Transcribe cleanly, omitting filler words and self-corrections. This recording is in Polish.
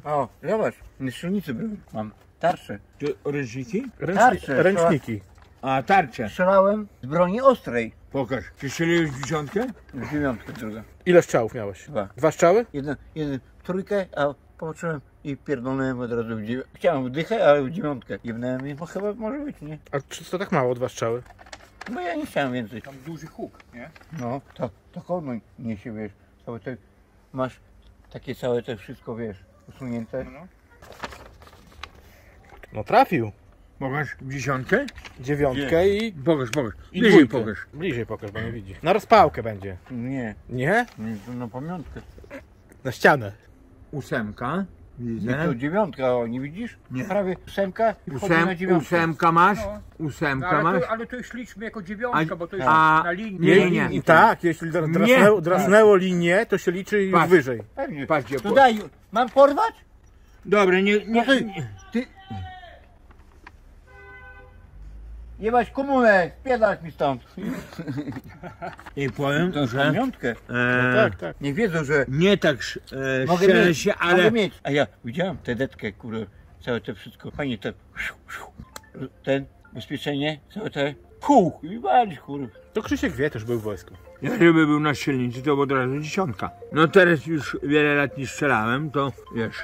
O, zobacz, na strzelnicy były. Mam tarczę. Czy ręczniki? Ręczniki. A, tarcze. Strzelałem z broni ostrej. Pokaż. Czy strzeliłeś w dziesiątkę? W dziewiątkę druga. Ile strzałów miałeś? 2. 2 strzały? Jeden w trójkę, a popatrzyłem i pierdolnąłem od razu w dziewiątkę. Chciałem w dychę, ale w dziewiątkę. Jebnąłem i bo chyba może być, nie? A czy to tak mało, 2 strzały? Bo ja nie chciałem więcej. Tam duży huk, nie? No, to komu niesie, wiesz, całe te, masz takie całe te wszystko, wiesz, usunięte. No. No trafił. Pokaż w dziesiątkę? 9 i Pokaż. i Bliżej dwójkę. pokaż. Bliżej pokaż, bo nie widzi. Na rozpałkę będzie. Nie, Nie? nie, to na pamiątkę. Na ścianę. 8. Nie, Widzę. to dziewiątka, o, nie widzisz? Nie. Prawie 8 i wchodzi na dziewiątkę. 8 masz? No. 8 No, masz? ale to już liczmy jako dziewiątka, bo to jest a- na linii. Nie. I tak, jeśli drasnęło linię, to się liczy już Patrz. wyżej. Pewnie. Patrzcie, To daj, mam porwać? Dobra, nie. No ty. Jebać komunę, spierdać mi stąd. I powiem, To że pamiątkę. Tak. Niech wiedzą, że nie tak mogę strzelę mieć, się, ale mogę mieć. A ja widziałem tę detkę, kurę, całe to wszystko. Fajnie te, ten, bezpieczenie, całe te, i walić, kurwa. To Krzysiek wie, też był w wojsku. ja żeby był na strzelnicy, to od razu 10. No teraz już wiele lat nie strzelałem, to wiesz.